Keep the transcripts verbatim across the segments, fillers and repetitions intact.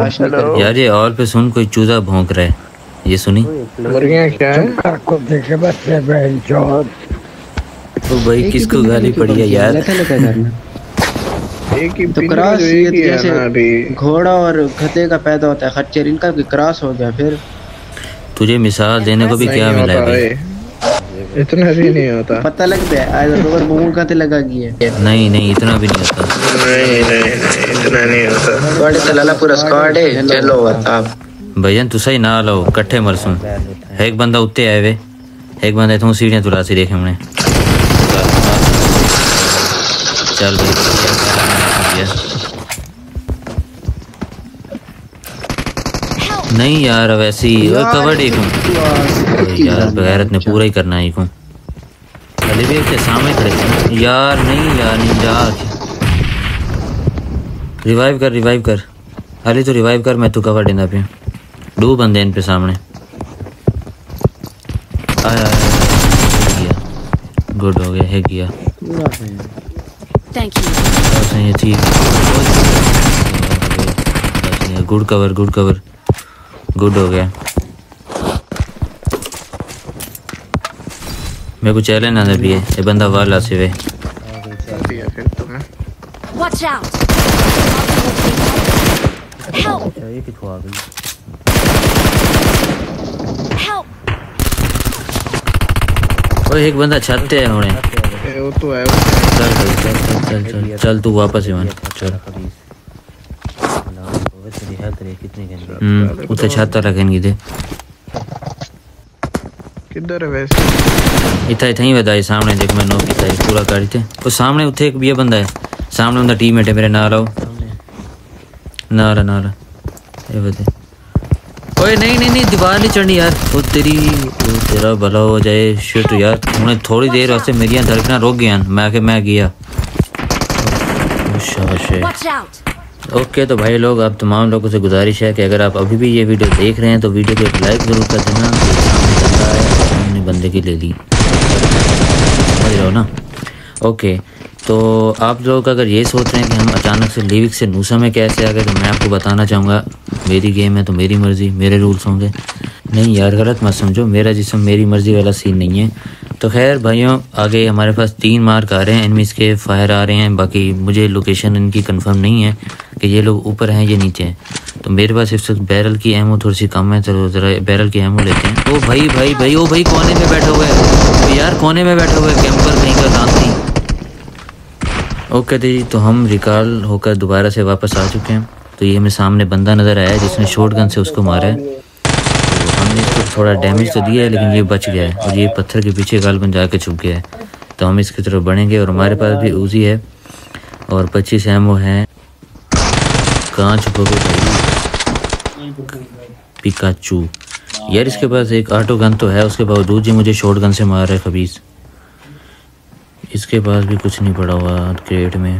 बर्दाश्त नहीं कर। यार ये ऑल पे सुन, कोई चूजा भौंक रहा है, ये सुनी? मुर्गियां क्या है? को देखे बच्चे बहन चौथ। तो भाई किसको गाली पड़ी है यार? एक ही तो क्रॉस जैसे घोड़ा और गधे का पैदा होता है खच्चर, इनका भी क्रॉस हो गया। फिर तुझे मिसाल देने को भी क्या मिला है? इतना भी नहीं होता। पता लग गया आज रोवर मुंह का ते लगा गया। नहीं नहीं इतना भी नहीं होता। नहीं नहीं नहीं इतना नहीं होता। बड़े तलाला पूरा स्क्वाड है। चलो आप भैया तू सही ना लो कट्ठे मरसूं। एक बंदा उत्ते आए वे, एक बंदा इथों सीढ़ियां तुला सी देखे हमने। चल भाई नहीं यार वैसे ही कवर एक यार बगैरत ने पूरा ही करना है को अलीवेव के सामने खड़े थे यार। नहीं यार नहीं जा रिवाइव कर रिवाइव कर अली तो रिवाइव कर, मैं तू कवर देना पे दो बंदे इन पे सामने आया गया। गुड हो गया है गया थैंक यू। ठीक good cover good cover good हो गया। मेरे को चैलेंज अंदर भी है, ये बंदा वाला से वे वॉच आउट। हेल्प ये किथों आ गई? हेल्प ओए एक बंदा छत पे है होने। वो तो है। चल चल चल चल चल चल तू वापस ही मान चल। हम्म उसे छत तक रखेंगे दे किधर है वैसे? इतना इतना ही बताई सामने देख मैं नो किता है पूरा गाड़ी थे वो सामने उठे एक भी बंदा है सामने उनका टीममेट है मेरे नाल आओ नाल नाल ये बता। ओए नहीं नहीं नहीं दीवार नहीं चढ़नी यार। वो तेरी वो तेरा भला हो जाए शिट यार। उन्हें थोड़ी देर वास्ते मेरी धड़कना रोक गया मैं के मैं गया। ओके तो भाई लोग आप तमाम लोगों से गुजारिश है कि अगर आप अभी भी ये वीडियो देख रहे हैं तो वीडियो को एक लाइक ज़रूर कर देना। बंदा है हमने बंदे की ले ली समझ रहे हो ना? ओके तो आप लोग अगर ये सोच रहे हैं कि हम अचानक से लिविक से नूसा में कैसे आ गए तो मैं आपको बताना चाहूँगा मेरी गेम है तो मेरी मर्ज़ी मेरे रूल्स होंगे। नहीं यार गलत मत समझो, मेरा जिस्म मेरी मर्ज़ी वाला सीन नहीं है। तो खैर भाइयों आगे हमारे पास तीन मार्क आ रहे हैं एनिमीज़ के फायर आ रहे हैं। बाकी मुझे लोकेशन इनकी कंफर्म नहीं है कि ये लोग ऊपर हैं ये नीचे हैं। तो मेरे पास इस वक्त बैरल की एमो थोड़ी सी कम है तो ज़रा बैरल की एमो लेते हैं। ओ भाई भाई भाई ओ भाई कोने में बैठा हुआ है यार, कोने में बैठा हुआ है कैंपर कहीं का दांती। ओके जी तो हम रिकॉल होकर दोबारा से वापस आ चुके हैं। तो ये हमें सामने बंदा नज़र आया जिसने शॉर्ट गन से उसको मारा है। तो हमने इसको थोड़ा डैमेज तो दिया है लेकिन ये बच गया है और ये पत्थर के पीछे गालबन जाके छुप गया है। तो हम इसकी तरफ बढ़ेंगे और हमारे पास भी उजी है और पच्चीस एमओ हैं। कहाँ छुपोगे भाई पिकाचू यार? इसके पास एक ऑटो गन तो है उसके बावजूद जी मुझे शॉर्ट गन से मार रहा है खबीस। इसके पास भी कुछ नहीं पड़ा हुआ क्रेट में।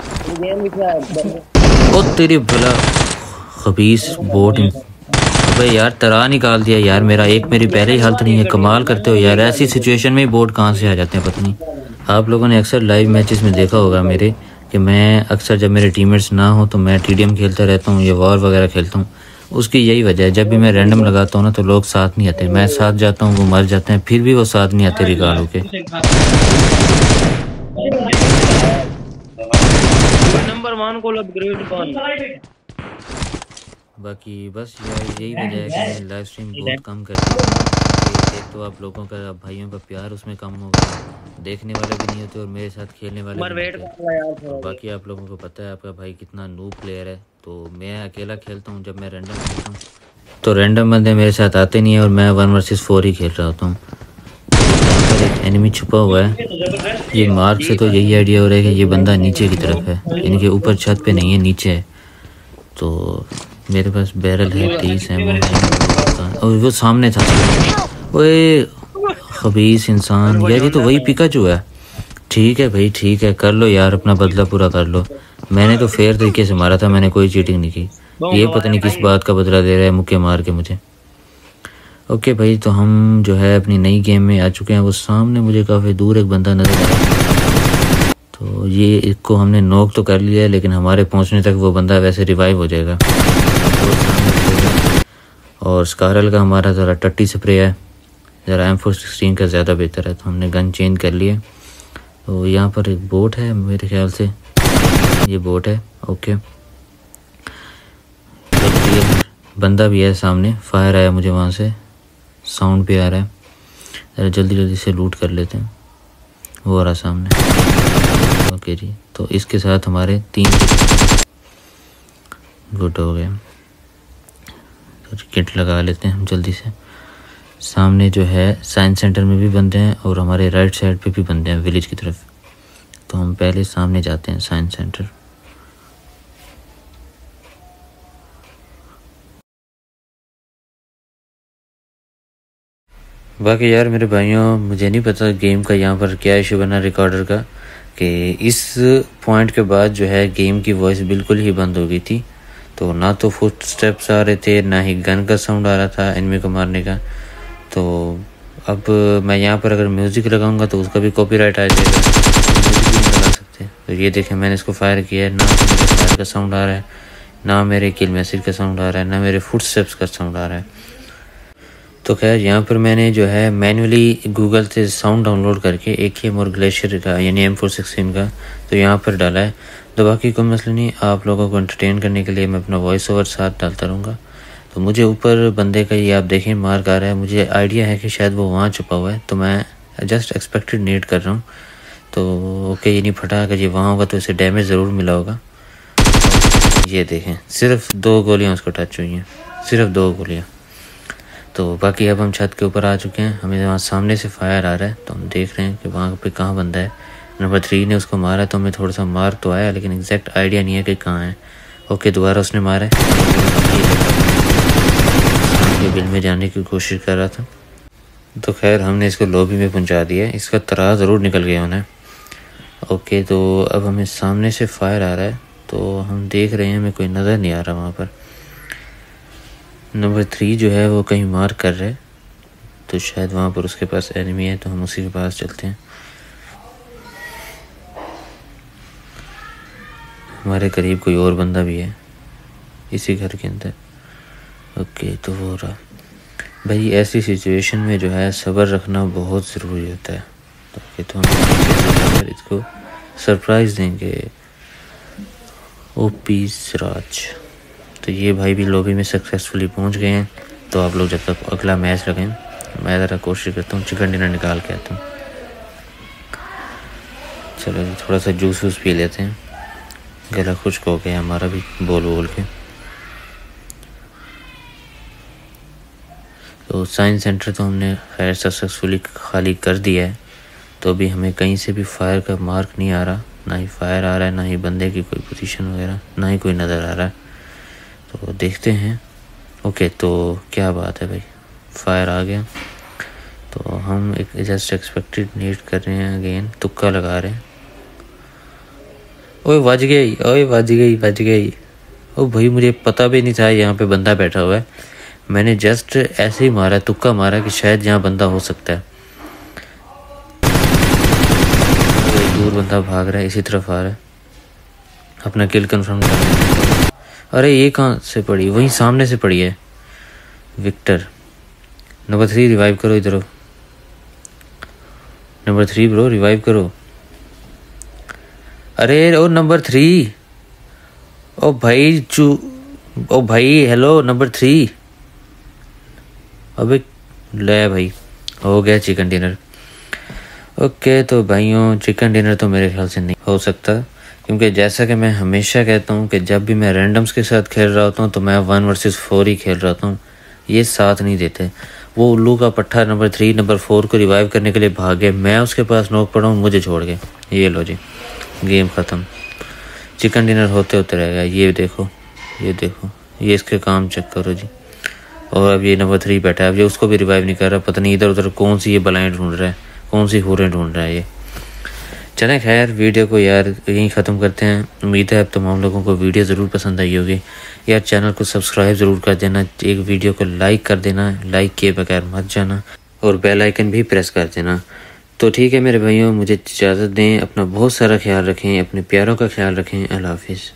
ओ तेरी भला खबीस बोट भाई यार तरा निकाल दिया यार मेरा। एक मेरी पहले ही हालत नहीं है, कमाल करते हो यार। ऐसी सिचुएशन में बोट कहाँ से आ जाते हैं पता नहीं। आप लोगों ने अक्सर लाइव मैचेस में देखा होगा मेरे कि मैं अक्सर जब मेरे टीममेट्स ना हो तो मैं टीडीएम खेलता रहता हूँ या वॉर वगैरह खेलता हूँ। उसकी यही वजह है, जब भी मैं रैंडम लगाता हूँ ना तो लोग साथ नहीं आते, मैं साथ जाता हूँ वो मर जाते हैं, फिर भी वो साथ नहीं आते रिकॉल होके। नंबर वन को अपग्रेड कर। बाकी बस यार यही वजह है कि मैं लाइव स्ट्रीम बहुत कम करता हूँ। एक तो आप लोगों का भाइयों का प्यार उसमें कम हो गया, देखने वाले भी नहीं होते और मेरे साथ खेलने वाले भी नहीं होते। और बाकी आप लोगों को पता है आपका भाई कितना नूब प्लेयर है। तो मैं अकेला खेलता हूँ जब मैं रैंडम खेलता हूँ तो रैंडम बंदे मेरे साथ आते नहीं है और मैं वन वर्सेस फोर ही खेल रहा होता हूँ। एक एनिमी छुपा हुआ है, ये मार्क से तो यही आइडिया हो रहा है कि ये बंदा नीचे की तरफ है, इनके ऊपर छत पे नहीं है नीचे है। तो मेरे पास बैरल है तीस है और वो सामने था। ओए खबीस इंसान यार, ये तो वही पिकाचू है। ठीक है भाई ठीक है, कर लो यार अपना बदला पूरा कर लो। मैंने तो फेयर तरीके से मारा था, मैंने कोई चीटिंग नहीं की। ये पता नहीं किस बात का बदला दे रहा है मुक्के मार के मुझे। ओके भाई तो हम जो है अपनी नई गेम में आ चुके हैं। वो सामने मुझे काफ़ी दूर एक बंदा नजर आ रहा है, तो ये इसको हमने नॉक तो कर लिया है लेकिन हमारे पहुंचने तक वो बंदा वैसे रिवाइव हो जाएगा। तो और स्कारल का हमारा ज़रा टट्टी स्प्रे है, ज़रा एम फोर सिक्सटीन का ज़्यादा बेहतर है, तो हमने गन चेंज कर लिया। तो यहाँ पर एक बोट है, मेरे ख्याल से ये बोट है। ओके, बंदा भी है सामने, फायर आया मुझे वहाँ से, साउंड भी आ रहा है। ज़रा जल्दी जल्दी से लूट कर लेते हैं, वो आ रहा सामने। ओके जी, तो इसके साथ हमारे तीन गुड हो गए। तो किट लगा लेते हैं हम जल्दी से। सामने जो है साइंस सेंटर में भी बंदे हैं और हमारे राइट साइड पे भी बंदे हैं विलेज की तरफ। तो हम पहले सामने जाते हैं साइंस सेंटर। बाकी यार मेरे भाइयों, मुझे नहीं पता गेम का यहाँ पर क्या इशू बना रिकॉर्डर का, कि इस पॉइंट के बाद जो है गेम की वॉइस बिल्कुल ही बंद हो गई थी। तो ना तो फुट स्टेप्स आ रहे थे, ना ही गन का साउंड आ रहा था एनिमी को मारने का। तो अब मैं यहाँ पर अगर म्यूज़िक लगाऊंगा तो उसका भी कॉपीराइट आ जाएगा, तो म्यूज़िक भी नहीं लगा सकते। तो ये देखें, मैंने इसको फायर किया है, ना तो मेरे फायर का साउंड आ रहा है, ना मेरे किल मैसेज का साउंड आ रहा है, ना मेरे फुट स्टेप्स का साउंड आ रहा है। तो खैर यहाँ पर मैंने जो है मैनुअली गूगल से साउंड डाउनलोड करके एक ही मोर ग्लेशियर का यानी एम फोर सिक्सटीन का तो यहाँ पर डाला है। तो बाकी कोई मसला नहीं, आप लोगों को एंटरटेन करने के लिए मैं अपना वॉइस ओवर साथ डालता रहूँगा। तो मुझे ऊपर बंदे का ये आप देखें मार्क आ रहा है, मुझे आइडिया है कि शायद वो वहाँ छुपा हुआ है, तो मैं जस्ट एक्सपेक्टेड नीड कर रहा हूँ। तो ओके, ये नहीं फटा, अगर ये वहाँ होगा तो इसे डैमेज ज़रूर मिला होगा। ये देखें, सिर्फ दो गोलियाँ उसको टच हुई हैं, सिर्फ दो गोलियाँ। तो बाकी अब हम छत के ऊपर आ चुके हैं, हमें वहाँ सामने से फायर आ रहा है, तो हम देख रहे हैं कि वहाँ पे कहाँ बंदा है। नंबर थ्री ने उसको मारा, तो हमें थोड़ा सा मार तो आया, लेकिन एग्जैक्ट आइडिया नहीं है कि कहाँ है। ओके, दोबारा उसने मारा है, बिल में जाने की कोशिश कर रहा था। तो खैर हमने इसको लॉबी में पहुँचा दिया, इसका तरा ज़रूर निकल गया उन्हें। ओके, तो अब हमें सामने से फायर आ रहा है, तो हम देख रहे हैं, हमें कोई नज़र नहीं आ रहा वहाँ पर। नंबर थ्री जो है वो कहीं मार कर रहे, तो शायद वहाँ पर उसके पास एनिमी है, तो हम उसी के पास चलते हैं। हमारे करीब कोई और बंदा भी है इसी घर के अंदर। ओके, तो वो रहा भाई। ऐसी सिचुएशन में जो है सब्र रखना बहुत ज़रूरी होता है। ओके, तो हम इसको सरप्राइज़ देंगे। ओपी सिराज, तो ये भाई भी लॉबी में सक्सेसफुली पहुंच गए हैं। तो आप लोग जब तक अगला मैच रखें, मैं ज़रा कोशिश करता हूँ चिकन डिनर निकाल के आता हूँ। चलो जी, थोड़ा सा जूस वूस पी लेते हैं, गला खुश्क हो गया हमारा भी बोल बोल के। तो साइंस सेंटर तो हमने खैर सक्सेसफुली खाली कर दिया है। तो अभी हमें कहीं से भी फायर का मार्क नहीं आ रहा, ना ही फायर आ रहा है, ना ही बंदे की कोई पोजीशन वगैरह, ना ही कोई नज़र आ रहा है। तो देखते हैं। ओके, तो क्या बात है भाई, फायर आ गया। तो हम एक जस्ट एक्सपेक्टेड नीड कर रहे हैं, अगेन तुक्का लगा रहे हैं। ओए बज गई, ओए बज गई बज गई ओ भाई, मुझे पता भी नहीं था यहाँ पे बंदा बैठा हुआ है। मैंने जस्ट ऐसे ही मारा, तुक्का मारा कि शायद यहाँ बंदा हो सकता है। दूर बंदा भाग रहा है, इसी तरफ आ रहा है, अपना किल कंफर्म कर रहा है। अरे ये कहाँ से पड़ी? वहीं सामने से पड़ी है। विक्टर नंबर थ्री रिवाइव करो, इधर नंबर थ्री ब्रो रिवाइव करो। अरे ओ नंबर थ्री, ओ भाई चू, ओ भाई हेलो नंबर थ्री। अबे ले भाई, हो गया चिकन डिनर। ओके, तो भाइयों चिकन डिनर तो मेरे ख्याल से नहीं हो सकता, क्योंकि जैसा कि मैं हमेशा कहता हूँ कि जब भी मैं रैंडम्स के साथ खेल रहा होता हूँ तो मैं वन वर्सेस फोर ही खेल रहा हूँ, ये साथ नहीं देते। वो उल्लू का पट्टा नंबर थ्री नंबर फोर को रिवाइव करने के लिए भागे, मैं उसके पास नोक पड़ा हूँ, मुझे छोड़ के। ये लो जी, गेम ख़त्म, चिकन डिनर होते होते रहेगा। ये देखो ये देखो ये इसके काम चेक करो जी। और अब ये नंबर थ्री बैठा है, अब ये उसको भी रिवाइव नहीं कर रहा, पता नहीं इधर उधर कौन सी ये बलाएँ ढूंढ रहा है, कौन सी हूरें ढूंढ रहा है ये। चलें खैर, वीडियो को यार यहीं ख़त्म करते हैं। उम्मीद है अब तमाम लोगों को वीडियो ज़रूर पसंद आई होगी। यार चैनल को सब्सक्राइब ज़रूर कर देना, एक वीडियो को लाइक कर देना, लाइक किए बगैर मत जाना, और बेल आइकन भी प्रेस कर देना। तो ठीक है मेरे भाइयों, मुझे इजाज़त दें, अपना बहुत सारा ख्याल रखें, अपने प्यारों का ख्याल रखें। अल्लाह हाफिज़।